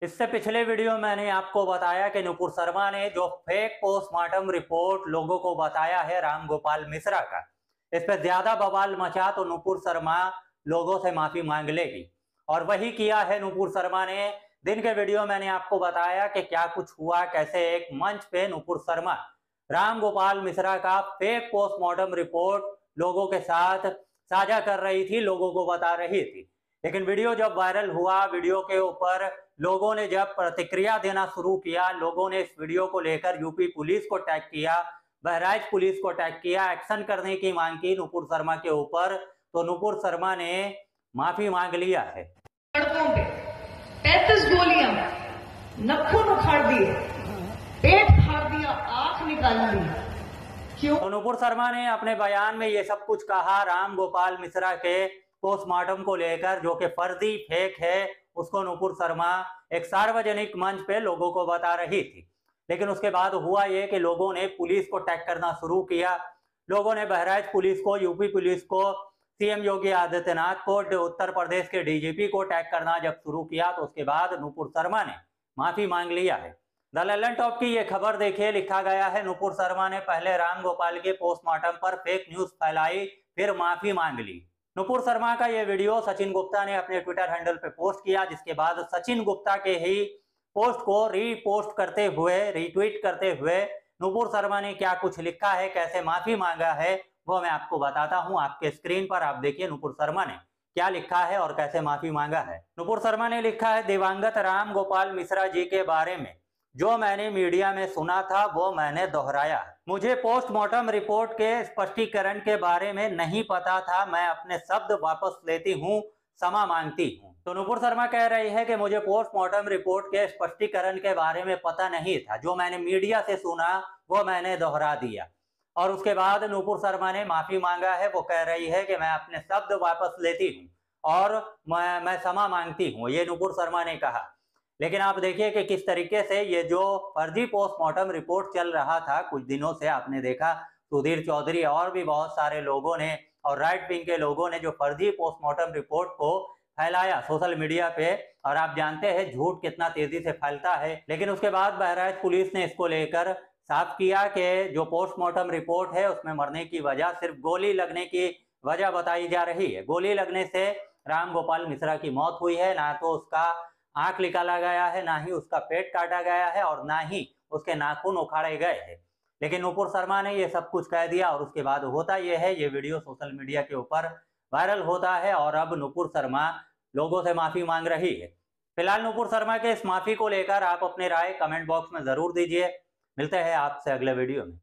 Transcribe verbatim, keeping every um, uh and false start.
इससे पिछले वीडियो में मैंने आपको बताया कि नुपुर शर्मा ने जो फेक पोस्टमार्टम रिपोर्ट लोगों को बताया है राम गोपाल मिश्रा का, इस पर ज्यादा बवाल मचा तो नुपुर शर्मा लोगों से माफी मांग लेगी। और वही किया है नुपुर शर्मा ने। दिन के वीडियो मैंने आपको बताया कि क्या कुछ हुआ, कैसे एक मंच पे नुपुर शर्मा राम गोपाल मिश्रा का फेक पोस्टमार्टम रिपोर्ट लोगों के साथ साझा कर रही थी, लोगों को बता रही थी। लेकिन वीडियो जब वायरल हुआ, वीडियो के ऊपर लोगों ने जब प्रतिक्रिया देना शुरू किया, लोगों ने इस वीडियो को लेकर यूपी पुलिस को टैग किया, बहराइच पुलिस को टैग किया, एक्शन करने की मांग की नुपुर शर्मा के ऊपर, तो नुपुर शर्मा ने माफी मांग लिया है। सड़कों पे पैंतीस गोलियां, नखून उखाड़ दिए, पेट फाड़ दिया, आंख निकाल ली। क्यों? तो नुपुर शर्मा ने अपने बयान में ये सब कुछ कहा राम गोपाल मिश्रा के पोस्टमार्टम को लेकर, जो कि फर्जी फेक है, उसको नुपुर शर्मा एक सार्वजनिक मंच पे लोगों को बता रही थी। लेकिन उसके बाद हुआ ये कि लोगों ने पुलिस को टैग करना शुरू किया। लोगों ने बहराइच पुलिस को, यूपी पुलिस को, सीएम योगी आदित्यनाथ को, उत्तर प्रदेश के डीजीपी को टैग करना जब शुरू किया, तो उसके बाद नुपुर शर्मा ने माफी मांग लिया है। द ललन टॉप की ये खबर देखिए, लिखा गया है नुपुर शर्मा ने पहले राम गोपाल के पोस्टमार्टम पर फेक न्यूज फैलाई, फिर माफी मांग ली। नुपुर शर्मा का ये वीडियो सचिन गुप्ता ने अपने ट्विटर हैंडल पे पोस्ट किया, जिसके बाद सचिन गुप्ता के ही पोस्ट को रीपोस्ट करते हुए, रीट्वीट करते हुए नुपुर शर्मा ने क्या कुछ लिखा है, कैसे माफी मांगा है, वो मैं आपको बताता हूं। आपके स्क्रीन पर आप देखिए नुपुर शर्मा ने क्या लिखा है और कैसे माफी मांगा है। नुपुर शर्मा ने लिखा है, दिवंगत राम गोपाल मिश्रा जी के बारे में जो मैंने मीडिया में सुना था वो मैंने दोहराया। मुझे पोस्टमार्टम रिपोर्ट के स्पष्टीकरण के बारे में नहीं पता था। मैं अपने शब्द वापस लेती हूँ, क्षमा मांगती हूँ। तो नुपुर शर्मा कह रही है कि मुझे पोस्टमार्टम रिपोर्ट के स्पष्टीकरण के बारे में पता नहीं था, जो मैंने मीडिया से सुना वो मैंने दोहरा दिया। और उसके बाद नुपुर शर्मा ने माफी मांगा है। वो कह रही है कि मैं अपने शब्द वापस लेती हूँ और मैं मैं क्षमा मांगती हूँ, ये नुपुर शर्मा ने कहा। लेकिन आप देखिए कि किस तरीके से ये जो फर्जी पोस्टमार्टम रिपोर्ट चल रहा था कुछ दिनों से, आपने देखा सुधीर चौधरी और भी बहुत सारे लोगों ने और राइट विंग के लोगों ने जो फर्जी पोस्टमार्टम रिपोर्ट को फैलाया सोशल मीडिया पे, और आप जानते हैं झूठ कितना तेजी से फैलता है। लेकिन उसके बाद बहराइच पुलिस ने इसको लेकर साफ किया कि जो पोस्टमार्टम रिपोर्ट है उसमें मरने की वजह सिर्फ गोली लगने की वजह बताई जा रही है। गोली लगने से राम गोपाल मिश्रा की मौत हुई है, ना तो उसका आंख निकाला गया है, ना ही उसका पेट काटा गया है और ना ही उसके नाखून उखाड़े गए हैं। लेकिन नुपुर शर्मा ने ये सब कुछ कह दिया और उसके बाद होता यह है, ये वीडियो सोशल मीडिया के ऊपर वायरल होता है और अब नुपुर शर्मा लोगों से माफी मांग रही है। फिलहाल नुपुर शर्मा के इस माफी को लेकर आप अपनी राय कमेंट बॉक्स में जरूर दीजिए। मिलते हैं आपसे अगले वीडियो में।